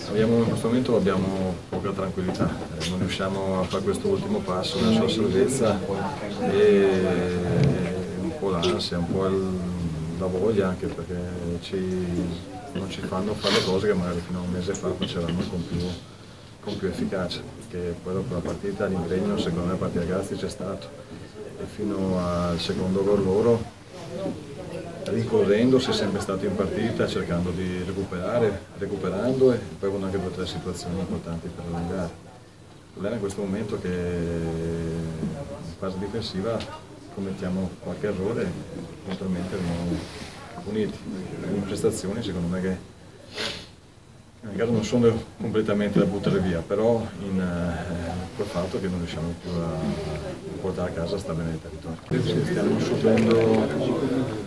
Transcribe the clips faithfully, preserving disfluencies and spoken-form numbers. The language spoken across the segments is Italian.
Abbiamo, in questo momento abbiamo poca tranquillità, eh, non riusciamo a fare questo ultimo passo verso la salvezza e un po' l'ansia, un po' il, la voglia anche perché ci, non ci fanno fare le cose che magari fino a un mese fa facevamo con più, con più efficacia, perché poi dopo la partita l'impegno secondo me a partire da ragazzi c'è stato e fino al secondo gol loro rincorrendo si è sempre stato in partita cercando di recuperare, recuperando e poi con anche due o tre situazioni importanti per allungare. Il problema in questo momento è che in fase difensiva commettiamo qualche errore e eventualmente veniamo puniti. In prestazioni secondo me che in caso non sono completamente da buttare via, però in eh, quel fatto che non riusciamo più a portare a casa sta bene il territorio. Stiamo subendo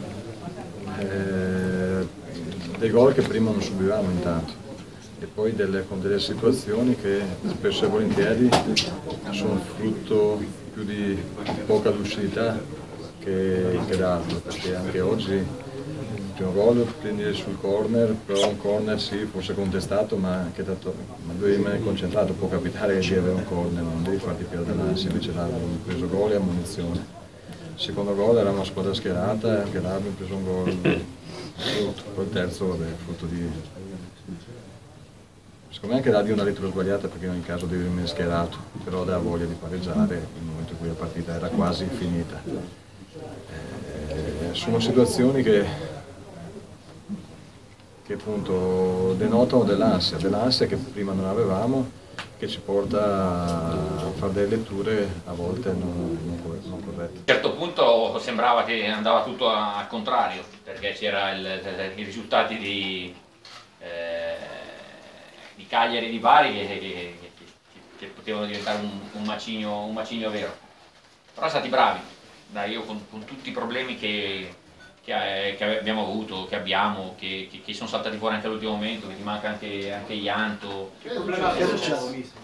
Eh, dei gol che prima non subivamo intanto e poi delle, con delle situazioni che spesso e volentieri sono frutto più di poca lucidità che, che d'altro, perché anche oggi il primo gol prendi sul corner, però un corner sì, forse contestato, ma che dato, ma devi rimanere concentrato, può capitare che devi avere un corner, non devi farti perdere l'ansia, invece l'abbiamo preso gol e ammonizione. Il secondo gol era una squadra schierata e anche là abbiamo preso un gol brutto. Poi il terzo, vabbè, frutto di... Secondo me anche là di una lettura sbagliata perché in ogni caso devi rimanere schierato, però dà voglia di pareggiare nel momento in cui la partita era quasi finita. Eh, sono situazioni che, che appunto denotano dell'ansia, dell'ansia che prima non avevamo, che ci porta a fare delle letture a volte non, non corrette. A un certo punto sembrava che andava tutto al contrario, perché c'erano i risultati di, eh, di Cagliari e di Bari che, che, che, che potevano diventare un, un, macigno, un macigno vero. Però siamo stati bravi, dai, io con, con tutti i problemi che, che, che abbiamo avuto, che abbiamo, che, che, che sono saltati fuori anche all'ultimo momento, che ti manca anche, anche Ianto. Che problema è successo?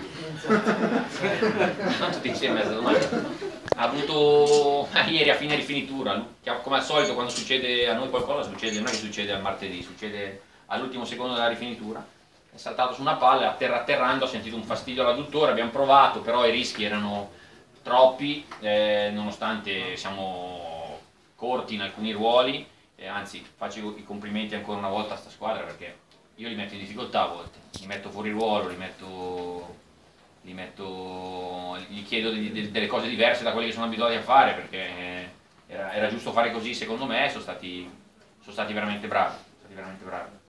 Non tutti insieme è stato male. Ha avuto eh, ieri a fine rifinitura, come al solito quando succede a noi qualcosa succede, non è che succede al martedì, succede all'ultimo secondo della rifinitura. È saltato su una palla, atterra, atterrando ha sentito un fastidio all'adduttore, abbiamo provato, però i rischi erano troppi, eh, nonostante siamo corti in alcuni ruoli, eh, anzi faccio i complimenti ancora una volta a sta squadra perché io li metto in difficoltà a volte, li metto fuori ruolo, li metto, li metto, gli chiedo di, di, delle cose diverse da quelle che sono abituati a fare perché era, era giusto fare così secondo me, sono stati, sono stati veramente bravi, sono stati veramente bravi.